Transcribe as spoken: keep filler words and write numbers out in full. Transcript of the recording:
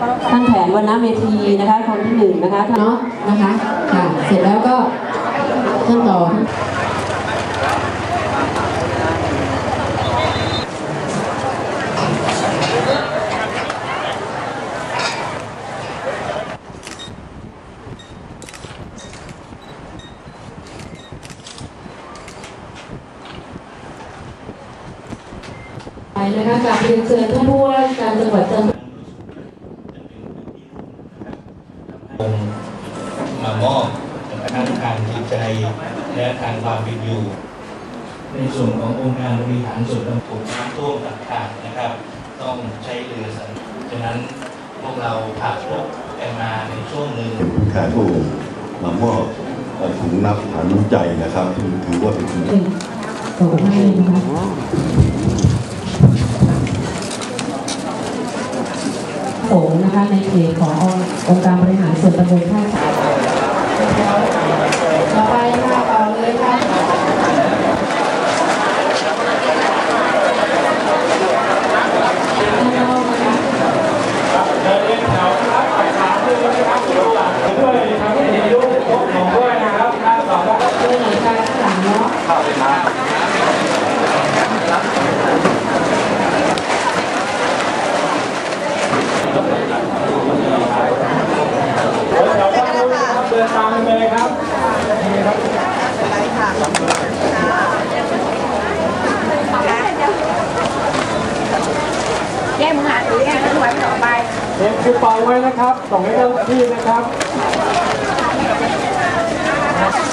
ท่านแผนวรรณเมธีนะคะคนที่หนึ่งนะคะเนาะนะคะค่ะเสร็จแล้วก็ขั้นตอนไปนะคะกราบเรียนเชิญท่านผู้ว่าราชการจังหวัดจันทบุรีมามอบทั้งทางจิตใจและทางความเป็นอยู่ในส่วนขององค์การบริหารส่วนตำบลน้ำท่วมต่างๆนะครับต้องใช้เรือสัญจรฉะนั้นพวกเราผ่านพบกันมาในช่วงหนึ่งแขกผู้มามอบถุงน้ำฐานน้ำใจนะครับถือว่าเป็นส่งให้นะคะโสงนะคะในเขตขององค์การบริหารส่วนตำบลท่าต่อไปค่ะต่อเลยค่ะด้วยทำให้เห็นรูปของด้วยนะครับด้านต่อมาด้วยหน่อยค่ะข้างหลังเนาะเข้าเลยนะเดินตามไปเลยครับนี่ครับไปค่ะแย่มึงหาหรือแย่มึงไว้ต่อไปเก็บคือเป่าไว้นะครับส่งให้เจ้าหน้าที่นะครับ